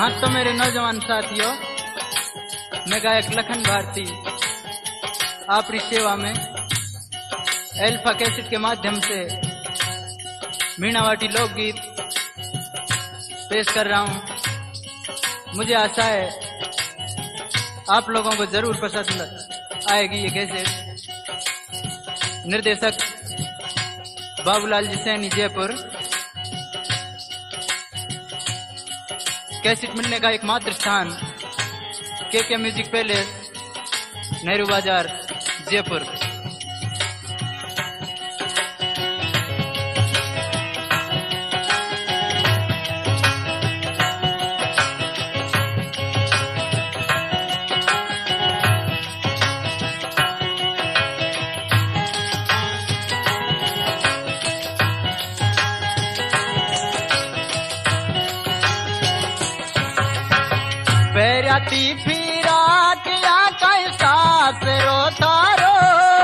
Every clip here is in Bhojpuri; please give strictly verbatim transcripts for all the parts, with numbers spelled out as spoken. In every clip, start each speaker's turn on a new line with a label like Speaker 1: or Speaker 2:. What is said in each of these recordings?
Speaker 1: तो मेरे नौजवान साथियों, मैं गायक लखन भारती आपकी सेवा में एल्फा कैसेट के माध्यम से मीणावाटी लोकगीत पेश कर रहा हूं। मुझे आशा है आप लोगों को जरूर पसंद आएगी ये कैसेट। निर्देशक बाबूलाल जी सैनी, जयपुर। कैसेट मिलने का एकमात्र स्थान के के म्यूजिक पैलेस, नेहरू बाजार, जयपुर।
Speaker 2: पैराती फिरा किया कैसा रो थारो,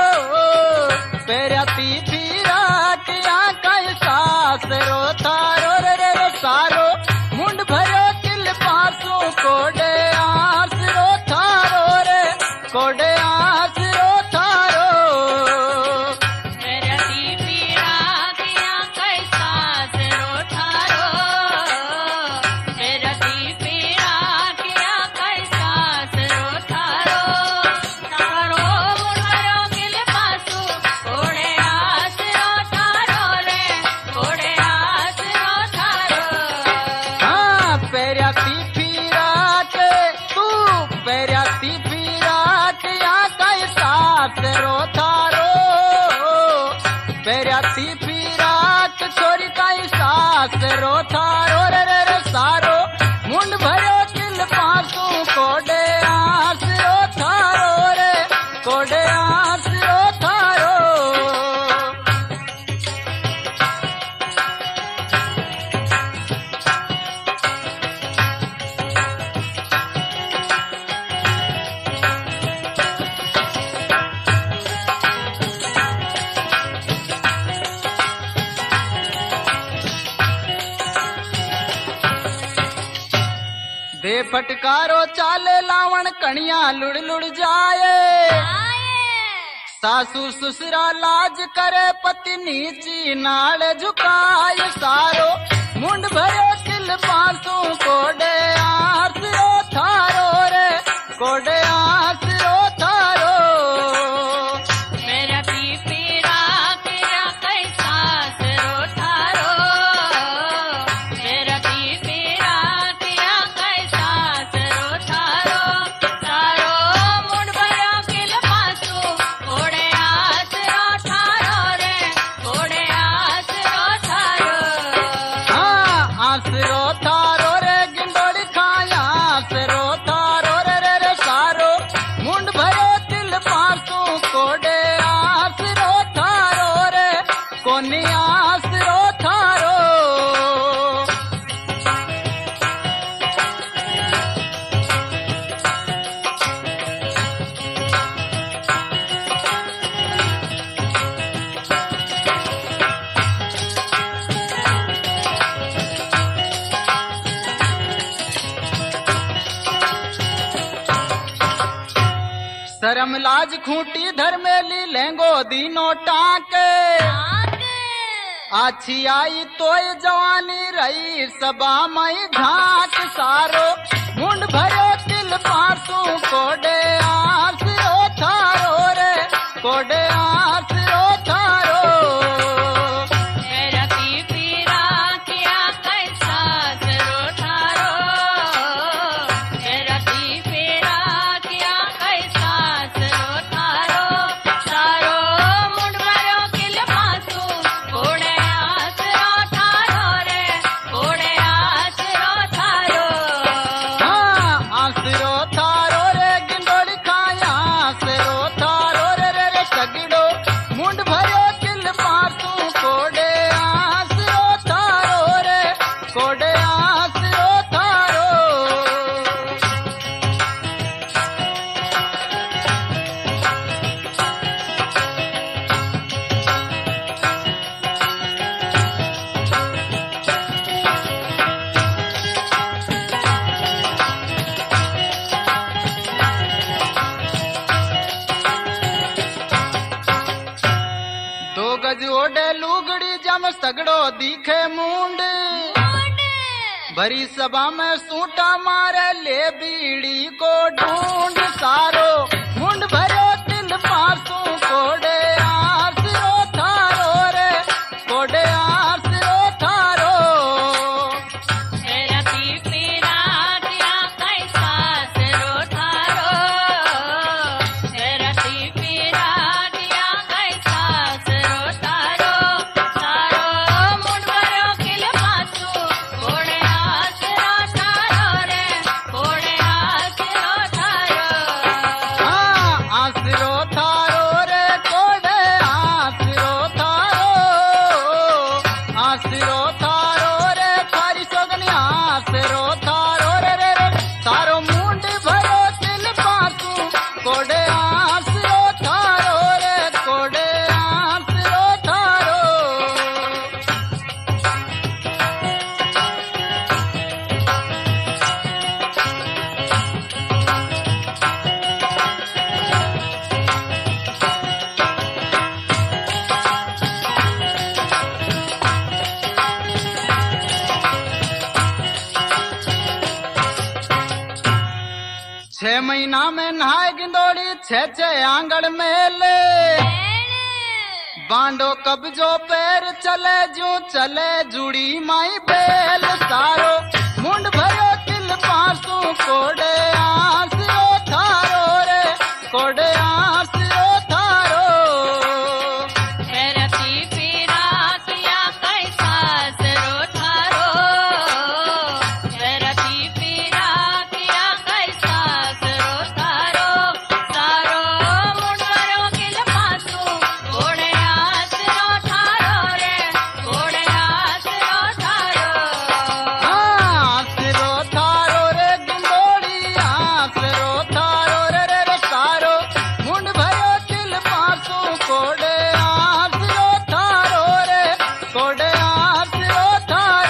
Speaker 2: पैराती फिरा किया कैसा रो थारो रे रे रो सारो मुंड भरो किल पासों कोडे आस रो थारो रे कोडे आस रो थारो।
Speaker 3: पैराती फिरा किया कैसा रो थारो, पैराती फिरा
Speaker 2: पैराती फिराक छोरी काई सास रो थारो रे रे रे सारो मुंड भरो किल पासों कोडे आस रो थारो रे कोडे आस रो थारो। दे फटकारो चाले लावण कणिया लुड़ लुड़ जाए, सासू ससुरा लाज करे पति नीची नाल झुकाए सारो मुंड भरे किल पासों कोडे आस रो थारो रे कोडे आस रो थारो।
Speaker 3: पैराती फिरा किया कैसा रो थारो, पैराती फिरा किया कैसा रो थारो सारो मुंड भरो किल पासों कोडे आस रो थारो रे कोडे आस रो थारो।
Speaker 2: हाँ आस रो थारो रे गिंडोड़ी खाया आस रो थारो रे रे रे सारो मुंड भरो तिल पासों कोडे आस रो थारो रे कोनी आस रो थारो। शर्म लाज खूंटी धर्मेली लेंगो दीनो टाके, आछी आई तोय जवानी रही सबा मई झांक सारो मुंड भरो तिल पासों कोडे आस रो थारो रे कोडे आस रो थारो।
Speaker 3: पैराती फिरा किया कैसा रो थारो, पैराती फिरा किया कैसा रो थारो सारो मुंड भरो किल पासों कोडे आस रो थारो रे कोडे आस रो थारो।
Speaker 2: हाँ आस रो थारो रे गिंडोड़ी खाया आस रो थारो रे रे रे सग कोडे लुगड़ी जम सगड़ो दिखे मुंड भरी सभा में सूटा मारे ले बीड़ी को ढूंढ सारो मुंड भरो तिल पासू कोडे आसरो थारो रे कोडे आसरो थारो
Speaker 3: रति पीरा दिया कैसा सरो थारो रति पीरा दिया कैसा सरो थारो सारो मुंड भरो किल पासू कोड़े आसरो थारो रे कोड़े आसरो थारो
Speaker 2: हाँ आसरो थारो रे कोडे आसरो थारो आसरो थारो रे थारी सोगनी आसरो थारो रे रे रे थारो मुंड भरो तिल पासू कोडे आसरो थारो रे कोडे आसरो थारो छह महीना में नहाए गिंदोड़ी छह छह आंगड़ मेले बांडो कब्जो पैर चले जू चले जुड़ी माई बेल सारो मुंड भरो तिल पासू कोडे आसरो थारो रे कोडे आसरो थारो
Speaker 3: रति पीरा किया कैसा सरो थारो रति पीरा किया कैसा सरो थारो सारो मुंड भरो किल पासू कोड़े आसरो थारो रे कोड़े आसरो थारो
Speaker 2: आसरो थारो रे गिंदोड़ी आसरो थारो रे रे रे सारो मुंड भरो तिल पासू कोडे आसरो थारो रे कोडे आसरो थारो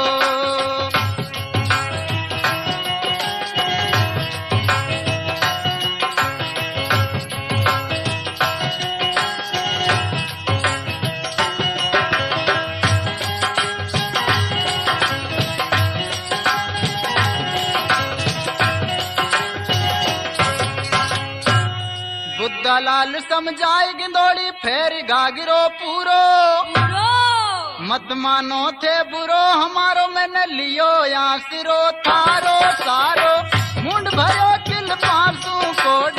Speaker 2: बुद्धा लाल समझाई गिंदोड़ी फेर गागिरो पूरो मत मानो थे बुरो हमारो मैंने लियो आसरो थारो सारो मुंड भरो तिल पासू कोडे